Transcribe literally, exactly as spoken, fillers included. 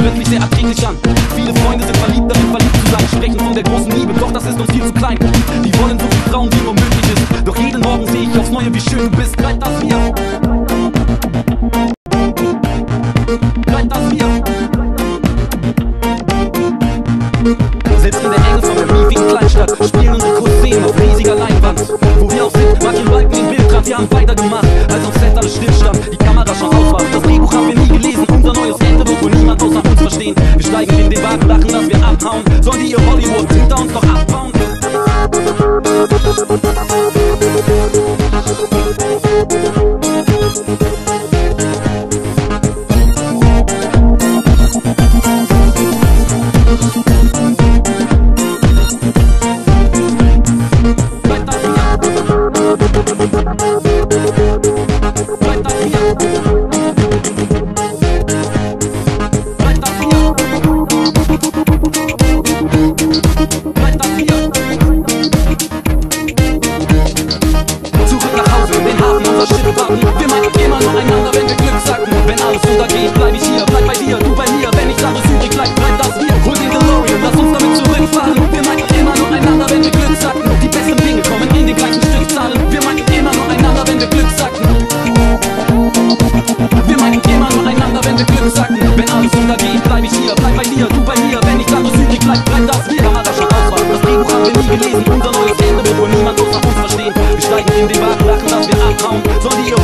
wirklich sehr erträglich an. Viele Freunde sind verliebt, darin verliebt zu sein, sprechen von der großen Liebe, doch das ist uns viel zu klein. Die wollen so viel Frauen, wie nur möglich ist, doch jeden Morgen sehe ich aufs Neue, wie schön du bist. Bleib das mir, bleib das mir. Selbst in der Enge von der miefigen Kleinstadt spielen unsere Kursszenen auf riesiger Leinwand. Wo wir auch sind, mag den Balken den Bildrand, wir haben weitergemacht, als am Set alles stillstand, die Kamera schon aus war. Das Drehbuch haben wir nie gelesen, unser neues Ende wird wohl niemand außer uns verstehen. Wir steigen in den Wagen, lachen, dass wir abhauen, sollen die ihr Hollywood hinter uns doch abbauen. Wir meinen immer nur einander, wenn wir Glück sacken. Wenn alles untergeht, bleib ich hier, bleib bei dir, du bei mir. Wenn nichts anderes übrig bleibt, bleibt das wir. Hol den DeLorean, lass uns damit zurückfahren. Wir meinen immer nur einander, wenn wir Glück sacken. Die besten Dinge kommen in den gleichen Stückzahlen. Wir meinen immer nur einander, wenn wir Glück sacken. Wir meinen immer nur einander, wenn wir Glück sacken. Wenn alles untergeht, bleib ich hier, bleib bei dir, du bei mir. Wenn nichts anderes übrig bleibt, bleibt das wir. Kamera schon aus war, das Drehbuch haben wir nie gelesen. Unser neues Ende wird wohl niemand außer uns verstehen. Wir steigen in den Wagen, lachen, dass wir abhauen. Sollen die ihr